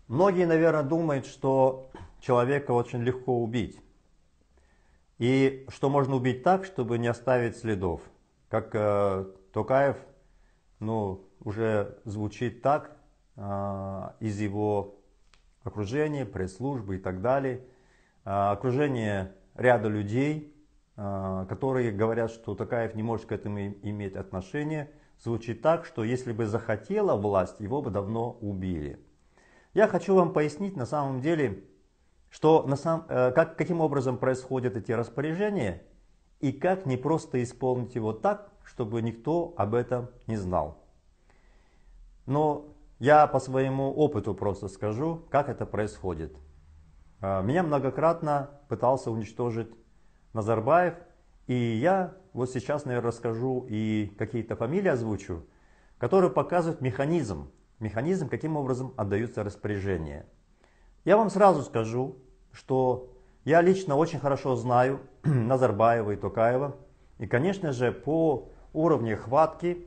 Многие, наверное, думают, что человека очень легко убить. И что можно убить так, чтобы не оставить следов. Как Токаев, уже звучит так из его окружения, пресс-службы и так далее. Окружение ряда людей, которые говорят, что Токаев не может к этому иметь отношения, звучит так, что если бы захотела власть, его бы давно убили. Я хочу вам пояснить на самом деле, что каким образом происходят эти распоряжения и как не просто исполнить его так, чтобы никто об этом не знал. Но я по своему опыту просто скажу, как это происходит. Меня многократно пытался уничтожить Назарбаев, и я вот сейчас, наверное, расскажу и какие-то фамилии озвучу, которые показывают механизм, каким образом отдаются распоряжения. Я вам сразу скажу, что я лично очень хорошо знаю Назарбаева и Токаева, и, конечно же, по уровню хватки,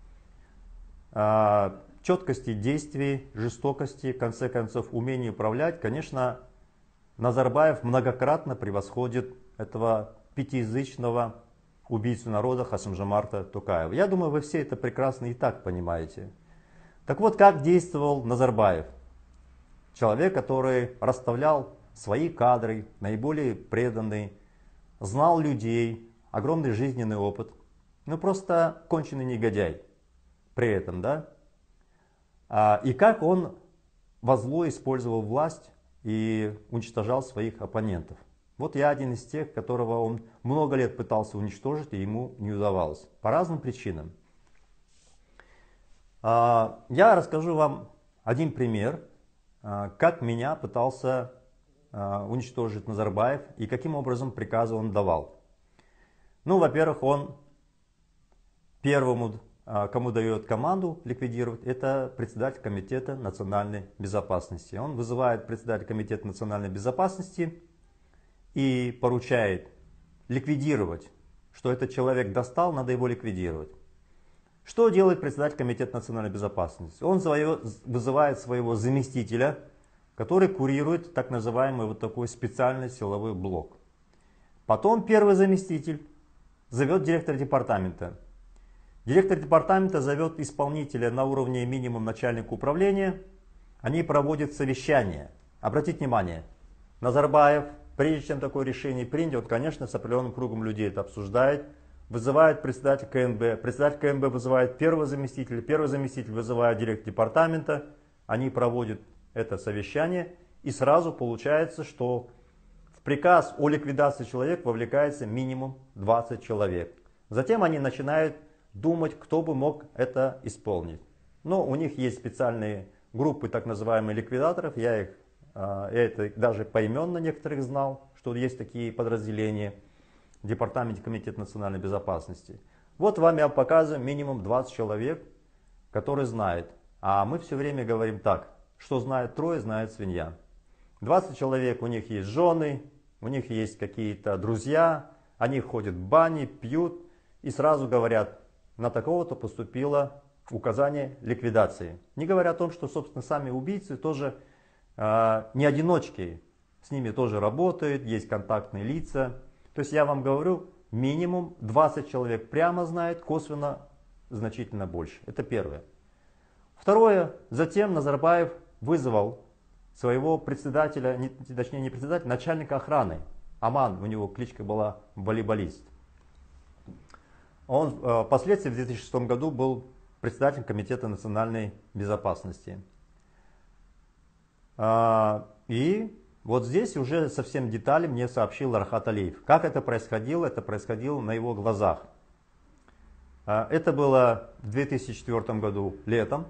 четкости действий, жестокости, в конце концов, умения управлять, конечно, Назарбаев многократно превосходит этого пятиязычного убийцу народа Касым-Жомарта Токаева. Я думаю, вы все это прекрасно и так понимаете. Так вот, как действовал Назарбаев? Человек, который расставлял свои кадры, наиболее преданный, знал людей, огромный жизненный опыт. Просто конченый негодяй при этом, да? И как он во зло использовал власть и уничтожал своих оппонентов. Вот я один из тех, которого он много лет пытался уничтожить, и ему не удавалось. По разным причинам. Я расскажу вам один пример, как меня пытался уничтожить Назарбаев и каким образом приказы он давал. Во-первых, он первому, кому дает команду ликвидировать, это председатель Комитета национальной безопасности. Он вызывает председателя Комитета национальной безопасности и поручает ликвидировать, что этот человек достал, надо его ликвидировать. Что делает председатель Комитета национальной безопасности? Он вызывает своего заместителя, который курирует так называемый вот такой специальный силовой блок. Потом первый заместитель зовет директора департамента. Директор департамента зовет исполнителя на уровне минимум начальника управления. Они проводят совещание. Обратите внимание, Назарбаев, прежде чем такое решение принять, он, конечно, с определенным кругом людей это обсуждает. Вызывает председатель КНБ, председатель КНБ вызывает первый заместитель вызывает директора департамента, они проводят это совещание, и сразу получается, что в приказ о ликвидации человека вовлекается минимум 20 человек. Затем они начинают думать, кто бы мог это исполнить. Но у них есть специальные группы так называемых ликвидаторов, я это даже поименно некоторых знал, что есть такие подразделения. В Департаменте Комитета национальной безопасности. Вот вам я показываю минимум 20 человек, которые знают. А мы все время говорим так, что знает трое, знает свинья. 20 человек, у них есть жены, у них есть какие-то друзья, они ходят в бани, пьют и сразу говорят, на такого-то поступило указание ликвидации. Не говоря о том, что, собственно, сами убийцы тоже не одиночки, с ними тоже работают, есть контактные лица. То есть я вам говорю, минимум 20 человек прямо знает, косвенно значительно больше. Это первое. Второе, затем Назарбаев вызвал своего председателя, точнее не председателя, начальника охраны. Аман, у него кличка была волейболист. Он впоследствии в 2006 году был председателем Комитета национальной безопасности. И вот здесь уже совсем детали мне сообщил Рахат Алиев. Как это происходило? Это происходило на его глазах. Это было в 2004 году летом.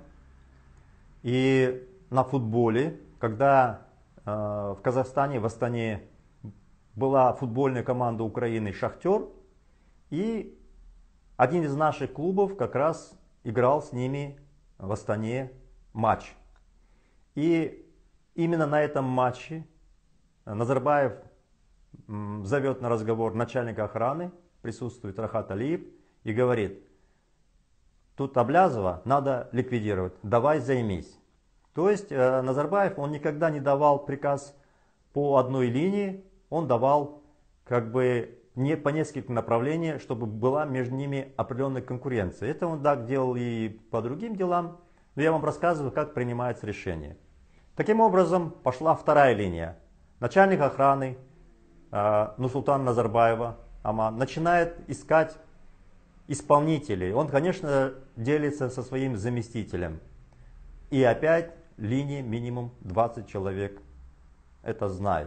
И на футболе, когда в Казахстане, в Астане была футбольная команда Украины «Шахтер», и один из наших клубов как раз играл с ними в Астане матч. И именно на этом матче Назарбаев зовет на разговор начальника охраны, присутствует Рахат Алиев и говорит, тут Аблязова надо ликвидировать, давай займись. То есть Назарбаев, он никогда не давал приказ по одной линии, он давал как бы не по нескольким направлениям, чтобы была между ними определенная конкуренция. Это он так делал и по другим делам, но я вам рассказываю, как принимается решение. Таким образом, пошла вторая линия. Начальник охраны Нурсултана Назарбаева Аман начинает искать исполнителей. Он, конечно, делится со своим заместителем. И опять линии минимум 20 человек это знает.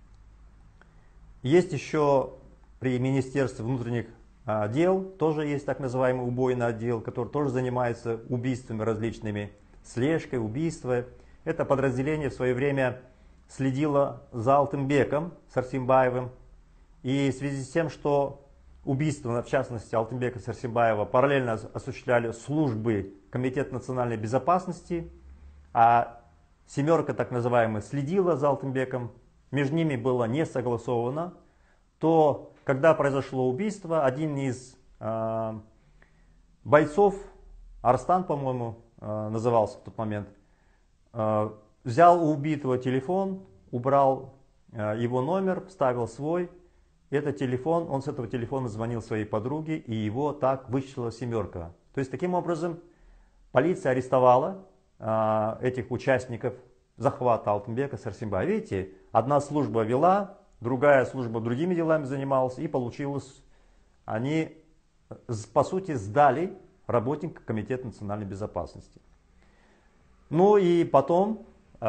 Есть еще при Министерстве внутренних дел, тоже есть так называемый убойный отдел, который тоже занимается убийствами различными, слежкой, убийствами. Это подразделение в свое время следило за Алтынбеком Сарсембаевым. И в связи с тем, что убийство, в частности, Алтынбека Сарсембаева параллельно осуществляли службы Комитета национальной безопасности, а семерка, так называемая, следила за Алтынбеком, между ними было не согласовано, то когда произошло убийство, один из бойцов, Арстан, по-моему, назывался в тот момент, взял у убитого телефон, убрал его номер, вставил свой. Этот телефон, он с этого телефона звонил своей подруге, и его так вычислила семерка. То есть таким образом полиция арестовала этих участников захвата Алтынбека Сарсембаева. Видите, одна служба вела, другая служба другими делами занималась, и получилось, они по сути сдали работника Комитета национальной безопасности. Ну и потом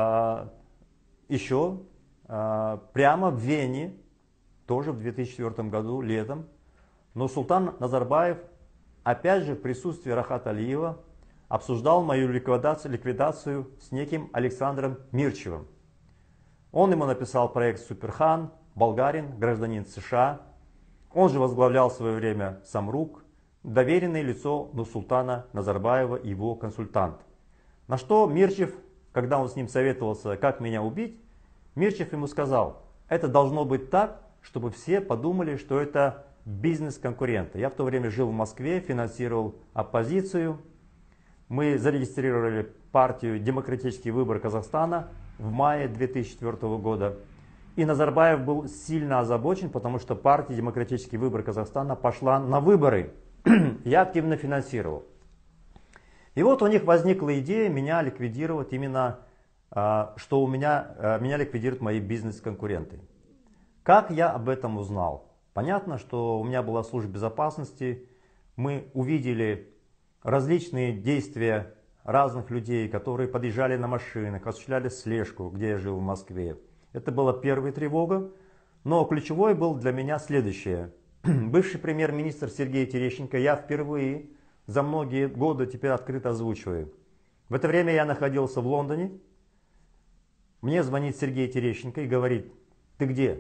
еще прямо в Вене, тоже в 2004 году, летом, Нурсултан Назарбаев, опять же в присутствии Рахата Алиева, обсуждал мою ликвидацию с неким Александром Мирчевым. Он ему написал проект «Суперхан», болгарин, гражданин США. Он же возглавлял в свое время Самрук, доверенное лицо Нурсултана Назарбаева и его консультант. На что Мирчев, когда он с ним советовался, как меня убить, Мирчев ему сказал: это должно быть так, чтобы все подумали, что это бизнес-конкуренты. Я в то время жил в Москве, финансировал оппозицию. Мы зарегистрировали партию «Демократический выбор Казахстана» в мае 2004 года. И Назарбаев был сильно озабочен, потому что партия «Демократический выбор Казахстана» пошла на выборы. Я активно финансировал. И вот у них возникла идея меня ликвидировать именно, что меня ликвидируют мои бизнес-конкуренты. Как я об этом узнал? Понятно, что у меня была служба безопасности, мы увидели различные действия разных людей, которые подъезжали на машинах, осуществляли слежку, где я жил в Москве. Это была первая тревога, но ключевой был для меня следующее. Бывший премьер-министр Сергей Терещенко я впервые за многие годы теперь открыто озвучиваю. В это время я находился в Лондоне. Мне звонит Сергей Терещенко и говорит: ты где?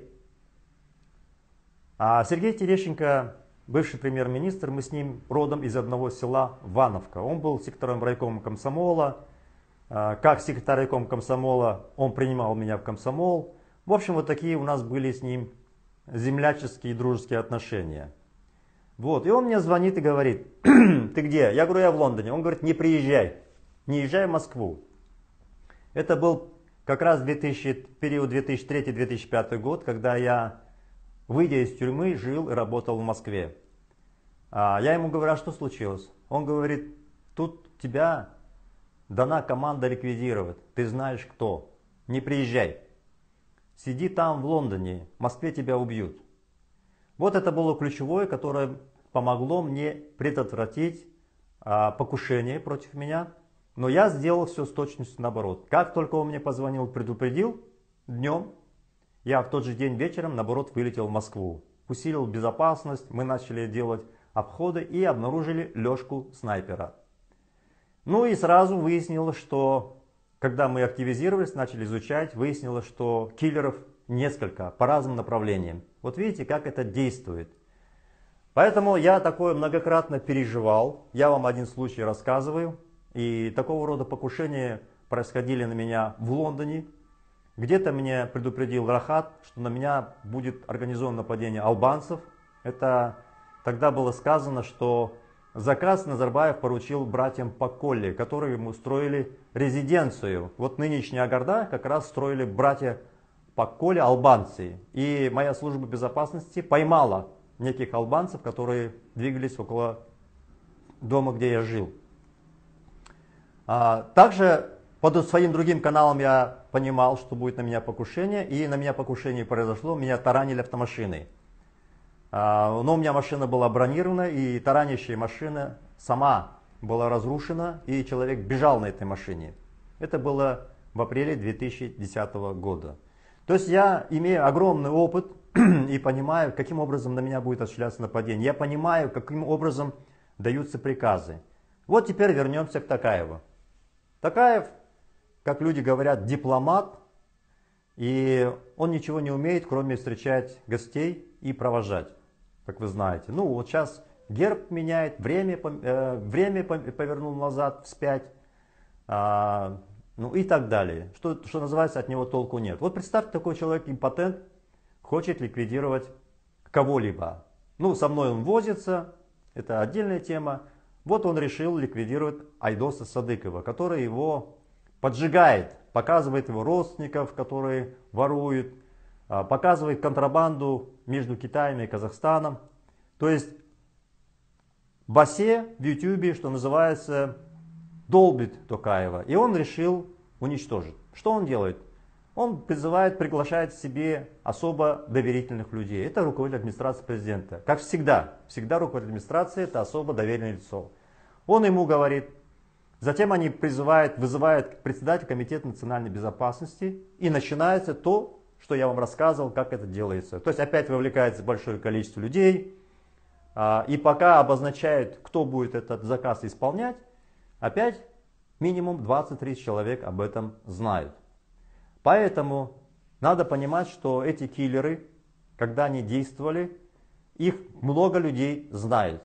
А Сергей Терещенко, бывший премьер-министр, мы с ним родом из одного села Вановка. Он был секретарем райкома комсомола. Как секретарь райкома комсомола он принимал меня в комсомол. В общем, вот такие у нас были с ним земляческие и дружеские отношения. Вот, и он мне звонит и говорит: ты где? Я говорю: я в Лондоне. Он говорит: не приезжай, не езжай в Москву. Это был как раз период 2003-2005 год, когда я, выйдя из тюрьмы, жил и работал в Москве. Я ему говорю: а что случилось? Он говорит: тут тебя дана команда ликвидировать, ты знаешь кто, не приезжай. Сиди там в Лондоне, в Москве тебя убьют. Вот это было ключевое, которое помогло мне предотвратить покушение против меня. Но я сделал все с точностью наоборот. Как только он мне позвонил, предупредил днем, я в тот же день вечером, наоборот, вылетел в Москву. Усилил безопасность, мы начали делать обходы и обнаружили лёжку снайпера. Ну и сразу выяснилось, что когда мы активизировались, начали изучать, выяснилось, что киллеров несколько по разным направлениям. Вот видите, как это действует. Поэтому я такое многократно переживал. Я вам один случай рассказываю. И такого рода покушения происходили на меня в Лондоне. Где-то меня предупредил Рахат, что на меня будет организовано нападение албанцев. Это тогда было сказано, что заказ Назарбаев поручил братьям Паколли, которые ему строили резиденцию. Вот нынешний Агарда как раз строили братья Паколли, албанцы. И моя служба безопасности поймала неких албанцев, которые двигались около дома, где я жил. Также под своим другим каналом я понимал, что будет на меня покушение, и на меня покушение произошло, меня таранили автомашиной. Но у меня машина была бронирована, и таранящая машина сама была разрушена, и человек бежал на этой машине. Это было в апреле 2010 года. То есть я имею огромный опыт и понимаю, каким образом на меня будет осуществляться нападение. Я понимаю, каким образом даются приказы. Вот теперь вернемся к Токаеву. Токаев, как люди говорят, дипломат, и он ничего не умеет, кроме встречать гостей и провожать, как вы знаете. Ну вот сейчас герб меняет, время повернул назад, вспять, ну и так далее. Что называется, от него толку нет. Вот представьте, такой человек импотент, хочет ликвидировать кого-либо. Ну, со мной он возится, это отдельная тема. Вот он решил ликвидировать Айдоса Садыкова, который его поджигает, показывает его родственников, которые воруют, показывает контрабанду между Китаем и Казахстаном. То есть Басе в Ютубе, что называется, долбит Токаева. И он решил уничтожить. Что он делает? Он приглашает к себе особо доверительных людей. Это руководитель администрации президента. Как всегда руководитель администрации это особо доверенное лицо. Он ему говорит, затем они вызывают председателя комитета национальной безопасности, и начинается то, что я вам рассказывал, как это делается. То есть опять вовлекается большое количество людей, и пока обозначают, кто будет этот заказ исполнять, опять минимум 20-30 человек об этом знают. Поэтому надо понимать, что эти киллеры, когда они действовали, их много людей знает.